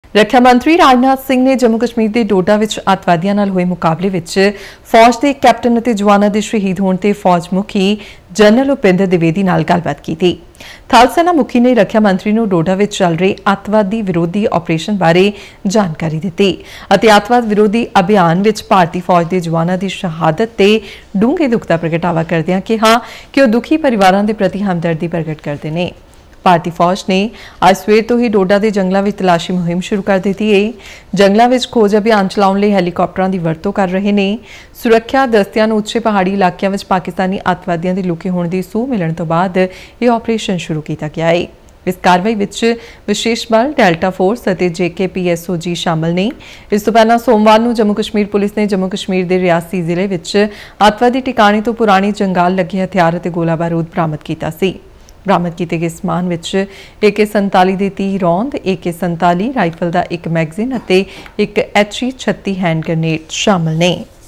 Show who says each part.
Speaker 1: ਰੱਖਿਆ ਮੰਤਰੀ ਰਾਜਨਾਥ ਸਿੰਘ ਨੇ ਜੰਮੂ ਕਸ਼ਮੀਰ ਦੇ ਡੋਡਾ ਵਿੱਚ ਅੱਤਵਾਦੀਆਂ ਨਾਲ ਹੋਏ ਮੁਕਾਬਲੇ ਵਿੱਚ ਫੌਜ ਦੇ ਕੈਪਟਨ ਅਤੇ ਜਵਾਨਾਂ ਦੇ ਸ਼ਹੀਦ ਹੋਣ ਤੇ ਫੌਜ ਮੁਖੀ ਜਨਰਲ ਉਪਿੰਦਰ ਦਿਵੇਦੀ ਨਾਲ ਗੱਲਬਾਤ ਕੀਤੀ। ਥਲ ਸੈਨਾ ਮੁਖੀ ਨੇ ਰੱਖਿਆ ਮੰਤਰੀ ਨੂੰ ਡੋਡਾ ਵਿੱਚ ਚੱਲ ਰਹੇ ਅੱਤਵਾਦੀ ਵਿਰੋਧੀ ਆਪਰੇਸ਼ਨ ਬਾਰੇ ਜਾਣਕਾਰੀ ਦਿੱਤੀ ਅਤੇ ਅੱਤਵਾਦ ਵਿਰੋਧੀ ਅਭਿਆਨ ਵਿੱਚ ਭਾਰਤੀ ਫੌਜ ਦੇ ਜਵਾਨਾਂ ਦੀ ਸ਼ਹਾਦਤ ਤੇ ਡੂੰਘੇ ਦੁੱਖ ਦਾ ਪ੍ਰਗਟਾਵਾ ਕਰਦਿਆਂ ਕਿਹਾ ਕਿ ਉਹ ਦੁਖੀ ਪਰਿਵਾਰਾਂ ਦੇ ਪ੍ਰਤੀ ਹਮਦਰਦੀ ਪ੍ਰਗਟ ਕਰਦੇ ਨੇ। ਭਾਰਤੀ ਫੌਜ ਨੇ ਅੱਜ ਸਵੇਰ ਤੋਂ ਹੀ ਡੋਡਾ ਦੇ ਜੰਗਲਾਂ ਵਿੱਚ ਤਲਾਸ਼ੀ ਮੁਹਿੰਮ ਸ਼ੁਰੂ ਕਰ ਦਿੱਤੀ ਹੈ। ਜੰਗਲਾਂ ਵਿੱਚ ਖੋਜ ਅਭਿਆਨ ਚਲਾਉਣ ਲਈ ਹੈਲੀਕਾਪਟਰਾਂ ਦੀ ਵਰਤੋਂ ਕਰ ਰਹੇ ਨੇ। ਸੁਰੱਖਿਆ ਦਸਤਿਆਂ ਨੂੰ ਉੱਚੇ ਪਹਾੜੀ ਇਲਾਕਿਆਂ ਵਿੱਚ ਪਾਕਿਸਤਾਨੀ ਅੱਤਵਾਦੀਆਂ ਦੇ ਲੁਕੇ ਹੋਣ ਦੀ ਸੂਹ ਮਿਲਣ ਤੋਂ ਬਾਅਦ ਇਹ ਆਪਰੇਸ਼ਨ ਸ਼ੁਰੂ ਕੀਤਾ ਗਿਆ ਹੈ। ਇਸ ਕਾਰਵਾਈ ਵਿੱਚ ਵਿਸ਼ੇਸ਼ ਬਲ, ਡੈਲਟਾ ਫੋਰਸ ਅਤੇ JKPSOG ਸ਼ਾਮਲ ਨੇ। ਇਸ ਤੋਂ ਪਹਿਲਾਂ ਸੋਮਵਾਰ ਨੂੰ ਜੰਮੂ ਕਸ਼ਮੀਰ ਪੁਲਿਸ ਨੇ ਜੰਮੂ ਕਸ਼ਮੀਰ ਦੇ ਰਿਆਸੀ ਜ਼ਿਲ੍ਹੇ ਵਿੱਚ ਅੱਤਵਾਦੀ ਟਿਕਾਣੇ ਤੋਂ ਪੁਰਾਣੀ ਜੰਗਾਲ ਲੱਗੇ ਹਥਿਆਰ ਅਤੇ ਗੋਲਾ ਬਾਰੂਦ ਬਰਾਮਦ ਕੀਤਾ ਸੀ। ਬਰਾਮਦ ਕੀਤੇ ਗਏ ਸਮਾਨ ਵਿੱਚ AK-47 ਦੇ 30 ਰੌਂਦ, AK-47 ਰਾਈਫਲ ਦਾ ਇੱਕ ਮੈਗਜ਼ੀਨ ਅਤੇ ਇੱਕ HE-36 ਹੈਂਡ ਗ੍ਰੇਨੇਡ ਸ਼ਾਮਲ ਨੇ।